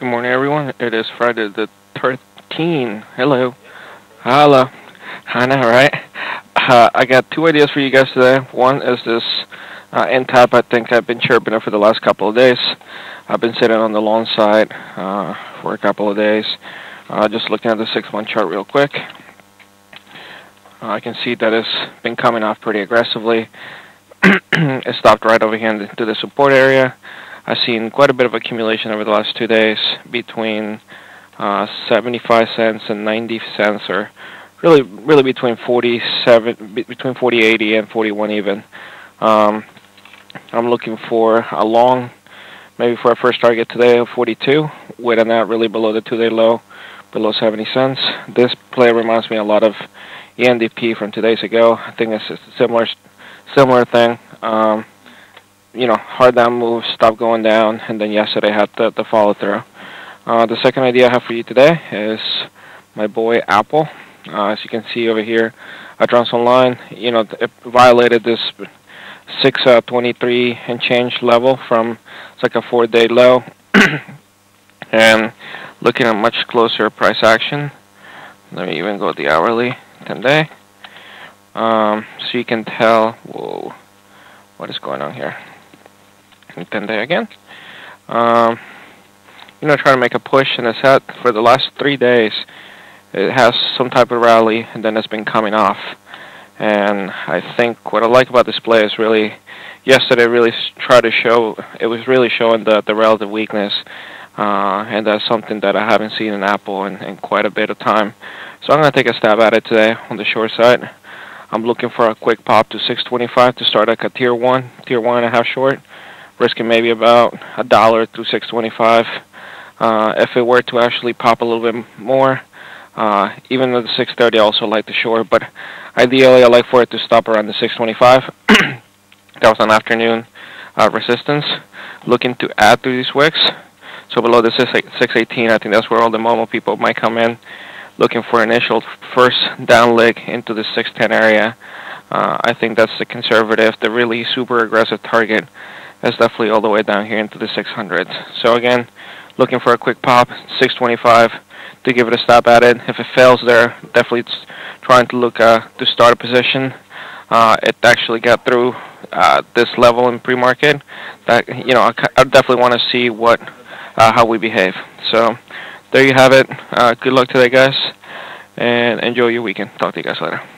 Good morning, everyone. It is Friday the 13th. Hello. Hello. I know, right? I got two ideas for you guys today. One is this N-tap. I think I've been chirping it for the last couple of days. I've been sitting on the long side for a couple of days. Just looking at the 6-month chart real quick. I can see that it's been coming off pretty aggressively. It stopped right over here into the support area. I've seen quite a bit of accumulation over the last 2 days between 75 cents and 90 cents, or really between 40.80 and 41 even. I'm looking for a long, maybe for our first target today of 42, with a net really below the 2-day low, below 70 cents. This play reminds me a lot of ENDP from 2 days ago. I think it's a similar thing. You know, hard down move, stop going down, and then yesterday had the follow through. The second idea I have for you today is my boy Apple. As you can see over here at Johnson Line, you know, it violated this 623 and change level from, it's like a 4-day low. And looking at much closer price action, let me even go with the hourly 10-day. So you can tell, whoa, what is going on here? 10-day again. You know, trying to make a push, and it's had for the last 3 days. It has some type of rally, and then it's been coming off. And I think what I like about this play is really, yesterday really tried to show, it was really showing the relative weakness, and that's something that I haven't seen in Apple in quite a bit of time. So I'm going to take a stab at it today on the short side. I'm looking for a quick pop to 625 to start like a tier 1.5 short, risking maybe about $1 through 625. If it were to actually pop a little bit more, even though the 630 I also like the short, but ideally I like for it to stop around the 625. That was an afternoon resistance. Looking to add through these wicks. So below the 618, I think that's where all the Momo people might come in, looking for initial first down leg into the 610 area. I think that's the conservative. The really super aggressive target is definitely all the way down here into the 600s. So again, looking for a quick pop, 625 to give it a stab at it. If it fails there, definitely trying to look to start a position. It actually got through this level in pre-market. That, you know, I definitely want to see how we behave. So there you have it. Good luck today, guys, and enjoy your weekend. Talk to you guys later.